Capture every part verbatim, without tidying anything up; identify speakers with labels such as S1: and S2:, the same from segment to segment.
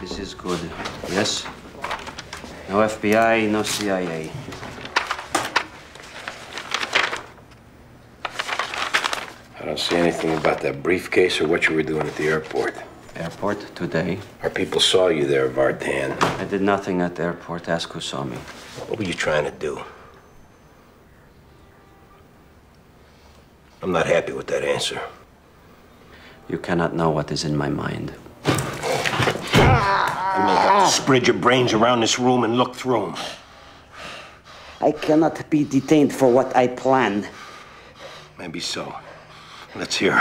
S1: This is good. Yes? No F B I, no C I A.
S2: I don't see anything about that briefcase or what you were doing at the airport.
S1: Airport today.
S2: Our people saw you there, Vartan.
S1: I did nothing at the airport. Ask who saw me.
S2: What were you trying to do? I'm not happy with that answer.
S1: You cannot know what is in my mind.
S2: I may have to spread your brains around this room and look through them.
S1: I cannot be detained for what I plan.
S2: Maybe so. Let's hear.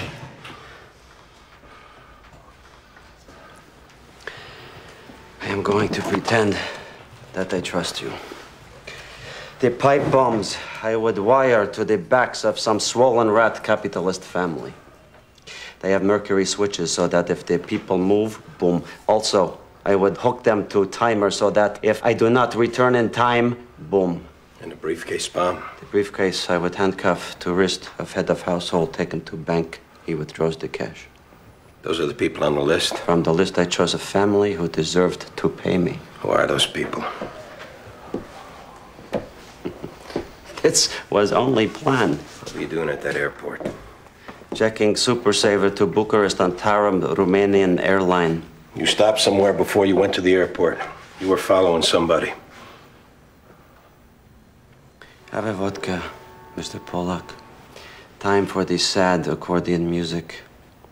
S1: I am going to pretend that I trust you. The pipe bombs I would wire to the backs of some swollen rat capitalist family. They have mercury switches so that if the people move, boom. Also, I would hook them to timers so that if I do not return in time, boom.
S2: And the briefcase bomb?
S1: The briefcase I would handcuff to wrist of head of household, take him to bank. He withdraws the cash.
S2: Those are the people on the list?
S1: From the list, I chose a family who deserved to pay me.
S2: Who are those people?
S1: This was only planned.
S2: What were you doing at that airport?
S1: Checking Super Saver to Bucharest on Tarom, Romanian airline.
S2: You stopped somewhere before you went to the airport. You were following somebody.
S1: Have a vodka, Mister Polak. Time for the sad accordion music.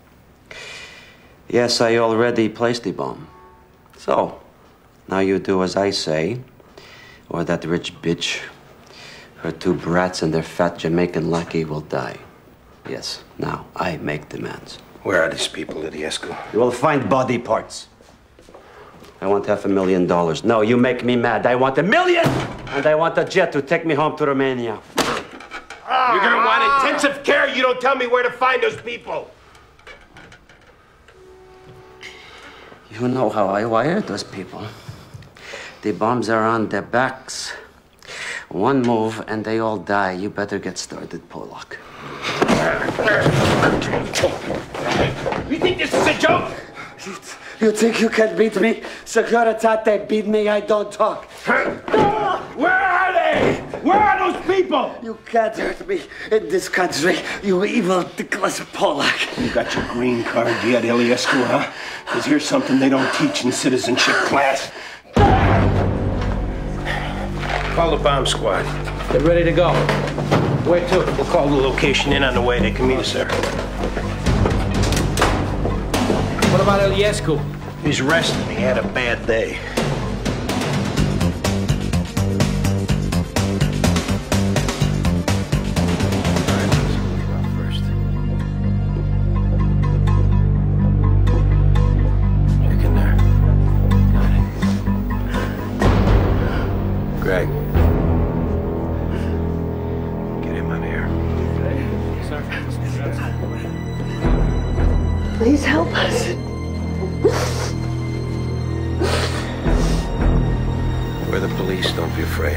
S1: Yes, I already placed the bomb. So, now you do as I say, or that rich bitch, her two brats and their fat Jamaican lackey will die. Yes, now I make demands.
S2: Where are these people, Iliescu?
S1: You will find body parts. I want half a million dollars. No, you make me mad. I want a million! And I want a jet to take me home to Romania.
S2: You're gonna want intensive care. You don't tell me where to find those people.
S1: You know how I wired those people. The bombs are on their backs. One move and they all die. You better get started, Polak.
S2: You think this is a joke?
S1: You think you can beat me? Securitate beat me, I don't talk.
S2: Where are they? Where are those people?
S1: You can't hurt me in this country, you evil Nicholas Polak.
S2: You got your green card yet, Iliescu, huh? Because here's something they don't teach in citizenship class. Call the bomb squad.
S3: They're ready to go. Where to?
S2: We'll call the location in on the way. They can meet us there.
S3: What about Iliescu?
S2: He's resting. He had a bad day. Greg. Get him out of here.
S3: Sir.
S4: Please help us.
S2: We're the police, don't be afraid.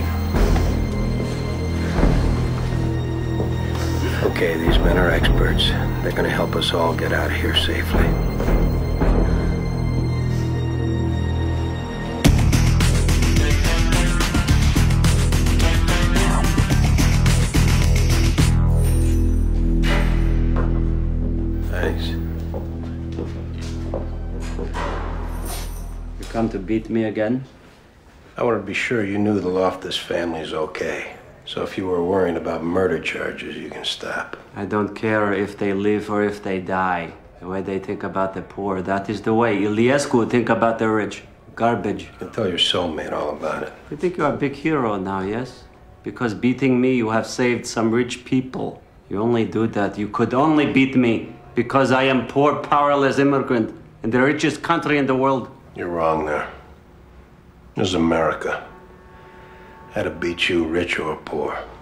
S2: Okay, these men are experts. They're gonna help us all get out of here safely.
S1: Come to beat me again?
S2: I want to be sure you knew the Loftus family's okay. So if you were worrying about murder charges, you can stop.
S1: I don't care if they live or if they die. The way they think about the poor, that is the way Iliescu think about the rich. Garbage.
S2: You can tell your soulmate all about it.
S1: You think you're a big hero now, yes? Because beating me, you have saved some rich people. You only do that. You could only beat me because I am poor, powerless immigrant in the richest country in the world.
S2: You're wrong there. This is America. How to beat you, rich or poor.